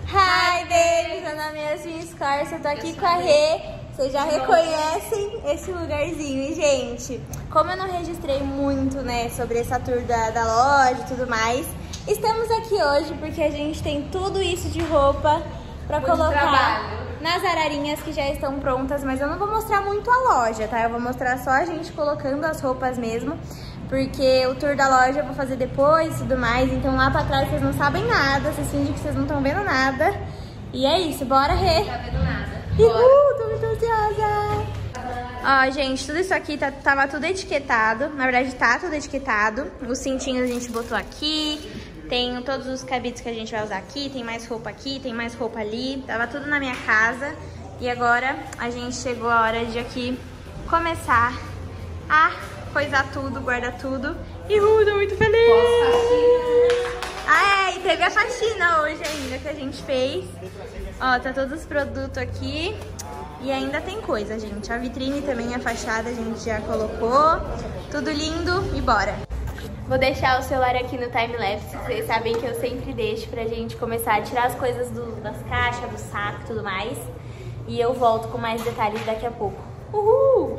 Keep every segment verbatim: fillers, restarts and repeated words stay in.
Hi, babies! Meu nome é Yasmin Scorça, eu tô aqui com a Rê. Vocês já reconhecem esse lugarzinho, e, gente, como eu não registrei muito, né, sobre essa tour da, da loja e tudo mais, estamos aqui hoje porque a gente tem tudo isso de roupa pra muito colocar trabalho nas ararinhas que já estão prontas, mas eu não vou mostrar muito a loja, tá? Eu vou mostrar só a gente colocando as roupas mesmo, porque o tour da loja eu vou fazer depois e tudo mais, então lá pra trás vocês não sabem nada, vocês fingem que vocês não estão vendo nada. E é isso, bora, Rê! Não tá vendo nada. Uhul, tô muito ansiosa! Ó, gente, tudo isso aqui tá, tava tudo etiquetado, na verdade tá tudo etiquetado. Os cintinhos a gente botou aqui, tem todos os cabides que a gente vai usar aqui, tem mais roupa aqui, tem mais roupa ali, tava tudo na minha casa. E agora a gente chegou a hora de aqui começar a coisar tudo, guardar tudo. E uh, tô muito feliz! Ah, é, e teve a faxina hoje ainda que a gente fez. Ó, tá todos os produtos aqui. E ainda tem coisa, gente. A vitrine também, a fachada a gente já colocou. Tudo lindo e bora! Vou deixar o celular aqui no time-lapse. Vocês sabem que eu sempre deixo pra gente começar a tirar as coisas do, das caixas, do saco e tudo mais. E eu volto com mais detalhes daqui a pouco. Uhul!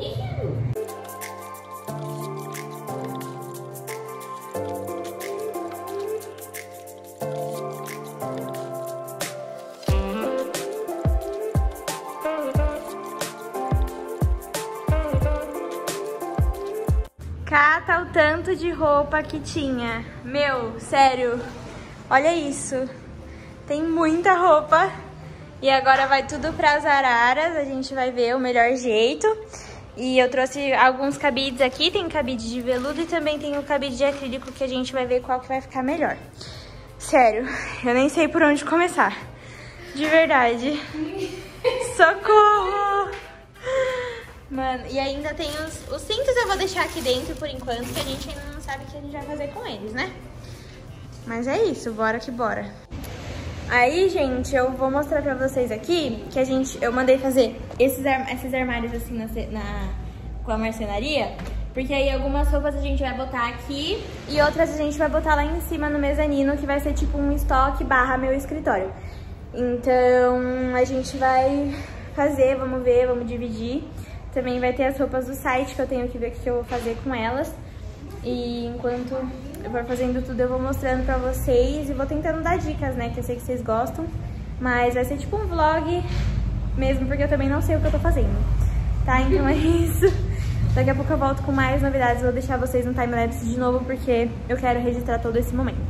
Cata o tanto de roupa que tinha. Meu, sério, olha isso. Tem muita roupa. E agora vai tudo pras araras. A gente vai ver o melhor jeito. E eu trouxe alguns cabides aqui. Tem cabide de veludo e também tem o cabide de acrílico, que a gente vai ver qual que vai ficar melhor. Sério, eu nem sei por onde começar. De verdade. Socorro! Mano, e ainda tem os, os cintos, eu vou deixar aqui dentro por enquanto, que a gente ainda não sabe o que a gente vai fazer com eles, né? Mas é isso, bora que bora. Aí, gente, eu vou mostrar pra vocês aqui que a gente, eu mandei fazer esses, arm, esses armários assim na, na, com a marcenaria, porque aí algumas roupas a gente vai botar aqui e outras a gente vai botar lá em cima no mezanino, que vai ser tipo um estoque barra meu escritório. Então, a gente vai fazer, vamos ver, vamos dividir. Também vai ter as roupas do site, que eu tenho que ver o que eu vou fazer com elas. E enquanto eu for fazendo tudo, eu vou mostrando pra vocês e vou tentando dar dicas, né? Que eu sei que vocês gostam. Mas vai ser tipo um vlog mesmo, porque eu também não sei o que eu tô fazendo. Tá? Então é isso. Daqui a pouco eu volto com mais novidades. Vou deixar vocês no time-lapse de novo, porque eu quero registrar todo esse momento.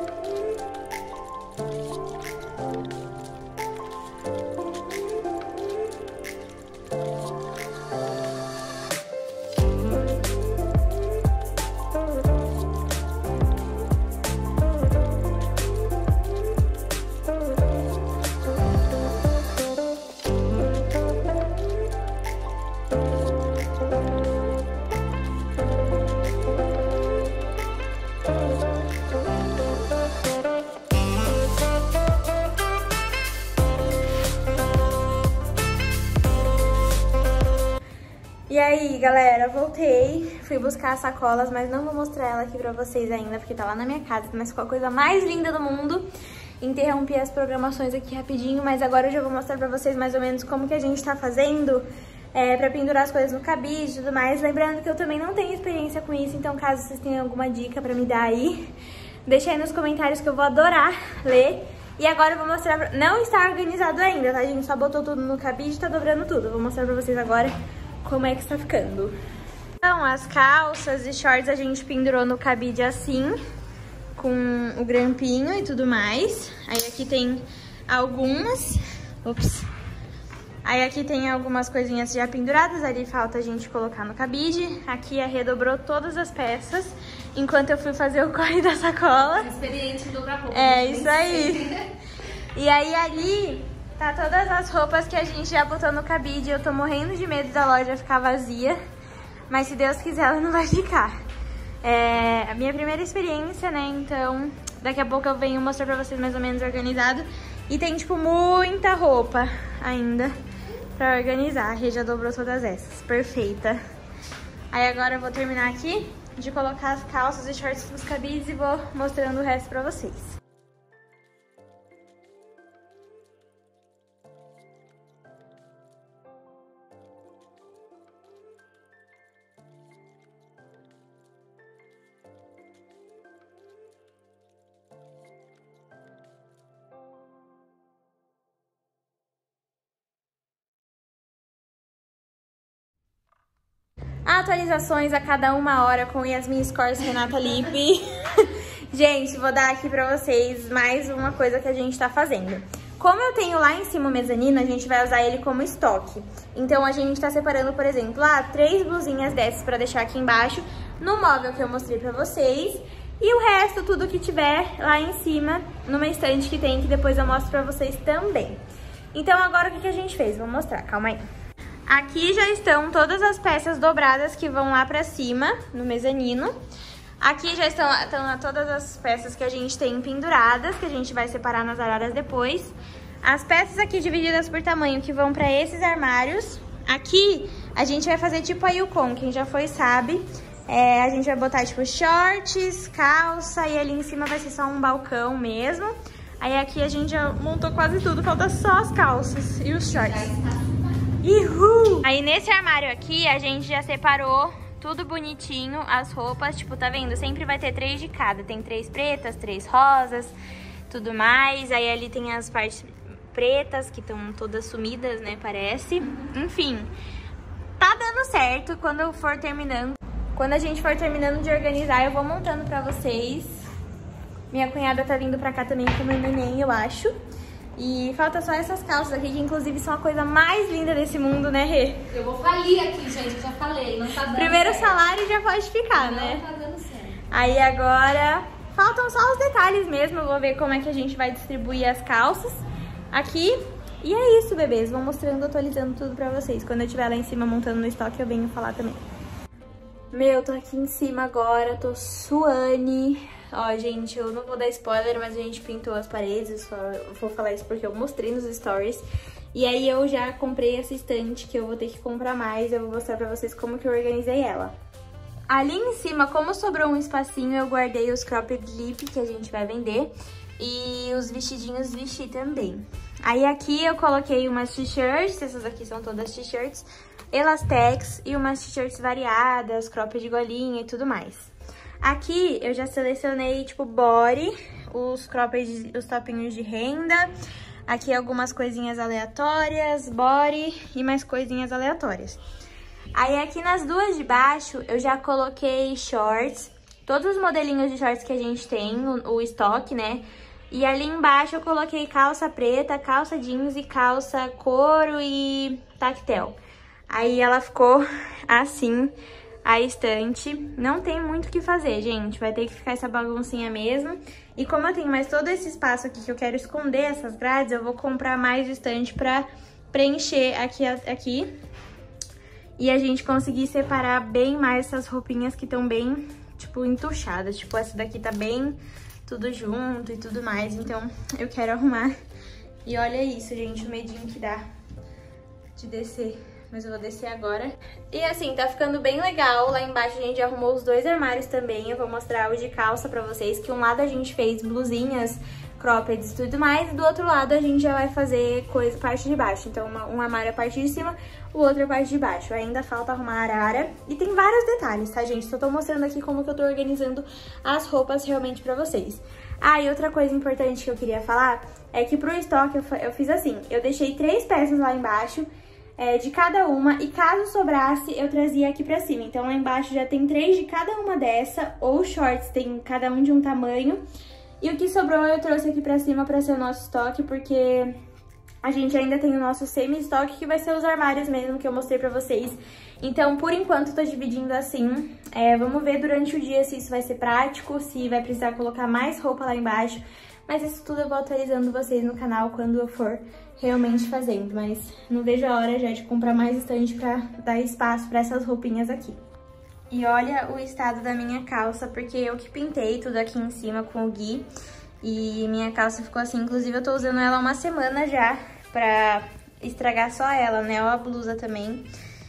E aí, galera, voltei, fui buscar as sacolas, mas não vou mostrar ela aqui pra vocês ainda, porque tá lá na minha casa, mas ficou a coisa mais linda do mundo. Interrompi as programações aqui rapidinho, mas agora eu já vou mostrar pra vocês mais ou menos como que a gente tá fazendo é, pra pendurar as coisas no cabide e tudo mais. Lembrando que eu também não tenho experiência com isso, então caso vocês tenham alguma dica pra me dar aí, deixa aí nos comentários que eu vou adorar ler. E agora eu vou mostrar, pra... não está organizado ainda, tá? A gente só botou tudo no cabide e tá dobrando tudo. Eu vou mostrar pra vocês agora como é que está ficando. Então, as calças e shorts a gente pendurou no cabide assim, com o grampinho e tudo mais. Aí aqui tem algumas, ups. Aí aqui tem algumas coisinhas já penduradas, ali falta a gente colocar no cabide. Aqui a Rê dobrou todas as peças, enquanto eu fui fazer o corre da sacola. Experiente em dobrar roupa. É, isso aí. E aí ali tá todas as roupas que a gente já botou no cabide. Eu tô morrendo de medo da loja ficar vazia, mas se Deus quiser ela não vai ficar. É a minha primeira experiência, né? Então daqui a pouco eu venho mostrar pra vocês mais ou menos organizado. E tem tipo muita roupa ainda pra organizar. A Rê já dobrou todas essas, perfeita. Aí agora eu vou terminar aqui de colocar as calças e shorts nos cabides e vou mostrando o resto pra vocês. atualizações a cada uma hora com Yasmin Scores Renata Lippe. Gente, vou dar aqui pra vocês mais uma coisa que a gente tá fazendo. Como eu tenho lá em cima o mezanino, a gente vai usar ele como estoque. Então a gente tá separando, por exemplo, ah, três blusinhas dessas pra deixar aqui embaixo no móvel que eu mostrei pra vocês. E o resto, tudo que tiver lá em cima, numa estante que tem, que depois eu mostro pra vocês também. Então agora o que, que a gente fez? Vou mostrar, calma aí. Aqui já estão todas as peças dobradas que vão lá pra cima, no mezanino. Aqui já estão, estão todas as peças que a gente tem penduradas, que a gente vai separar nas araras depois. As peças aqui divididas por tamanho que vão pra esses armários. Aqui a gente vai fazer tipo a Yukon, quem já foi sabe. É, a gente vai botar tipo shorts, calça e ali em cima vai ser só um balcão mesmo. Aí aqui a gente já montou quase tudo, falta só as calças e os shorts. Uhul! Aí nesse armário aqui a gente já separou tudo bonitinho, as roupas, tipo, tá vendo? Sempre vai ter três de cada. Tem três pretas, três rosas, tudo mais. Aí ali tem as partes pretas que estão todas sumidas, né? Parece. Enfim, tá dando certo. Quando eu for terminando, quando a gente for terminando de organizar, eu vou montando pra vocês. Minha cunhada tá vindo pra cá também com o meu neném, eu acho. E falta só essas calças aqui, que inclusive são a coisa mais linda desse mundo, né, Rê? Eu vou falir aqui, gente, eu já falei, não tá dando Primeiro certo. salário já pode ficar, não né? Não tá dando certo. Aí agora faltam só os detalhes mesmo, eu vou ver como é que a gente vai distribuir as calças aqui. E é isso, bebês, vou mostrando, atualizando tudo pra vocês. Quando eu estiver lá em cima montando no estoque, eu venho falar também. Meu, tô aqui em cima agora, tô suane. Ó, gente, eu não vou dar spoiler, mas a gente pintou as paredes, só vou falar isso porque eu mostrei nos stories. E aí eu já comprei essa estante, que eu vou ter que comprar mais, eu vou mostrar pra vocês como que eu organizei ela. Ali em cima, como sobrou um espacinho, eu guardei os cropped lip que a gente vai vender e os vestidinhos vesti também. Aí aqui eu coloquei umas t-shirts, essas aqui são todas t-shirts, elastex e umas t-shirts variadas, cropped de golinha e tudo mais. Aqui eu já selecionei, tipo, body, os cropped, os topinhos de renda. Aqui algumas coisinhas aleatórias, body e mais coisinhas aleatórias. Aí aqui nas duas de baixo eu já coloquei shorts, todos os modelinhos de shorts que a gente tem, o, o estoque, né? E ali embaixo eu coloquei calça preta, calça jeans e calça couro e tactel. Aí ela ficou assim, a estante. Não tem muito o que fazer, gente. Vai ter que ficar essa baguncinha mesmo. E como eu tenho mais todo esse espaço aqui que eu quero esconder essas grades, eu vou comprar mais estante pra preencher aqui, aqui. E a gente conseguir separar bem mais essas roupinhas que estão bem, tipo, entuchadas. Tipo, essa daqui tá bem tudo junto e tudo mais. Então, eu quero arrumar. E olha isso, gente, o medinho que dá de descer. Mas eu vou descer agora. E assim, tá ficando bem legal. Lá embaixo a gente arrumou os dois armários também. Eu vou mostrar o de calça pra vocês. Que um lado a gente fez blusinhas, cropped e tudo mais. E do outro lado a gente já vai fazer coisa, parte de baixo. Então uma, um armário é a parte de cima, o outro é a parte de baixo. Ainda falta arrumar a arara. E tem vários detalhes, tá, gente? Só tô mostrando aqui como que eu tô organizando as roupas realmente pra vocês. Ah, e outra coisa importante que eu queria falar é que pro estoque eu, eu fiz assim. Eu deixei três peças lá embaixo. É, de cada uma, e caso sobrasse, eu trazia aqui pra cima. Então lá embaixo já tem três de cada uma dessa, ou shorts, tem cada um de um tamanho. E o que sobrou eu trouxe aqui pra cima pra ser o nosso estoque, porque a gente ainda tem o nosso semi-estoque, que vai ser os armários mesmo, que eu mostrei pra vocês. Então, por enquanto, tô dividindo assim. É, vamos ver durante o dia se isso vai ser prático, se vai precisar colocar mais roupa lá embaixo. Mas isso tudo eu vou atualizando vocês no canal quando eu for realmente fazendo. Mas não vejo a hora já de comprar mais estante pra dar espaço pra essas roupinhas aqui. E olha o estado da minha calça, porque eu que pintei tudo aqui em cima com o Gui. E minha calça ficou assim, inclusive eu tô usando ela uma semana já pra estragar só ela, né? Ou a blusa também.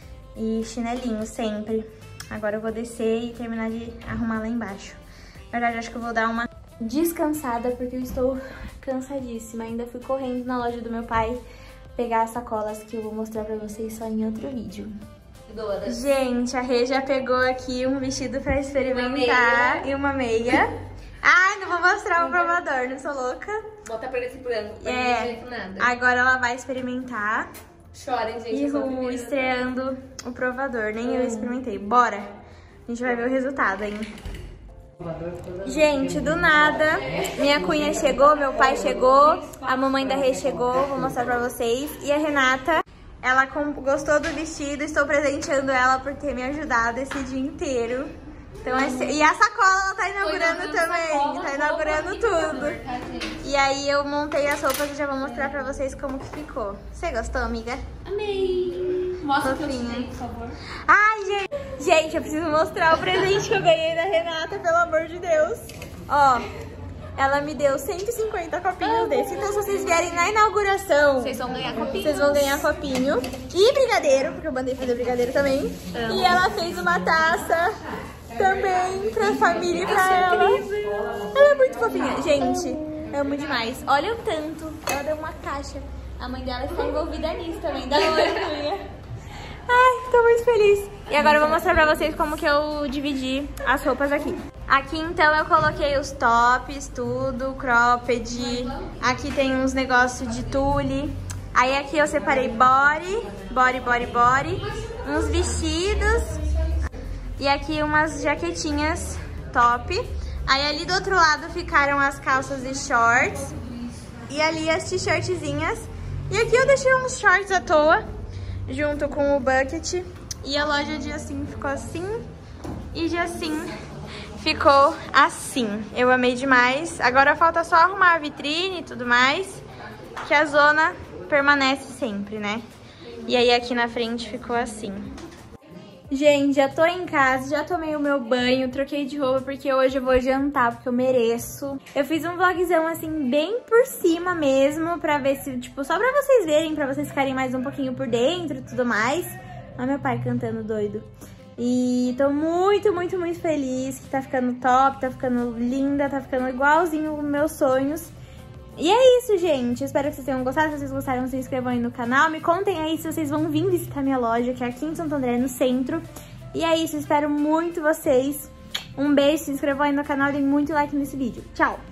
E chinelinho sempre. Agora eu vou descer e terminar de arrumar lá embaixo. Na verdade, acho que eu vou dar uma descansada, porque eu estou cansadíssima. Ainda fui correndo na loja do meu pai pegar as sacolas que eu vou mostrar pra vocês só em outro vídeo. Doida. Gente, a Rê já pegou aqui um vestido pra experimentar uma e uma meia. Ai, não vou mostrar o provador, não sou louca. Bota pra esse branco, pra é, não jeito nada. Agora ela vai experimentar. Chorem, gente. E Ru estreando o provador. Nem eu experimentei. Bora! A gente vai ver o resultado ainda. Gente, do nada, minha cunha chegou, meu pai chegou, a mamãe da Rê chegou, vou mostrar pra vocês. E a Renata, ela gostou do vestido, estou presenteando ela por ter me ajudado esse dia inteiro. Então, esse... E a sacola ela tá inaugurando também, sacola, tá inaugurando tudo. Tá, e aí eu montei as roupas e já vou mostrar pra vocês como que ficou. Você gostou, amiga? Amei! Mostra o que eu tirei, por favor. Ai, gente! Gente, eu preciso mostrar o presente que eu ganhei da Renata, pelo amor de Deus. Ó, ela me deu cento e cinquenta copinhos desse. Então, se vocês vierem na inauguração, vocês vão ganhar copinho. Vocês vão ganhar copinho. E brigadeiro, porque eu mandei fazer brigadeiro também. Amo. E ela fez uma taça também pra família e pra ela. Ela é muito fofinha. Gente, amo demais. Olha o tanto. Ela deu uma caixa. A mãe dela está envolvida nisso também. Da mãe. Ai, tô muito feliz. E agora eu vou mostrar pra vocês como que eu dividi as roupas aqui. Aqui, então, eu coloquei os tops, tudo, cropped. Aqui tem uns negócios de tule. Aí aqui eu separei body, body, body, body. Uns vestidos. E aqui umas jaquetinhas top. Aí ali do outro lado ficaram as calças e shorts. E ali as t-shirtzinhas. E aqui eu deixei uns shorts à toa, junto com o bucket. E a loja de assim ficou assim. E de assim ficou assim. Eu amei demais. Agora falta só arrumar a vitrine e tudo mais, que a zona permanece sempre, né? E aí aqui na frente ficou assim. Gente, já tô em casa, já tomei o meu banho, troquei de roupa porque hoje eu vou jantar, porque eu mereço. Eu fiz um vlogzão assim, bem por cima mesmo, pra ver se, tipo, só pra vocês verem, pra vocês ficarem mais um pouquinho por dentro e tudo mais. Olha meu pai cantando doido. E tô muito, muito, muito feliz que tá ficando top, tá ficando linda, tá ficando igualzinho os meus sonhos. E é isso, gente. Espero que vocês tenham gostado. Se vocês gostaram, se inscrevam aí no canal. Me contem aí se vocês vão vir visitar minha loja, que é aqui em Santo André, no centro. E é isso, espero muito vocês. Um beijo, se inscrevam aí no canal e deem muito like nesse vídeo. Tchau!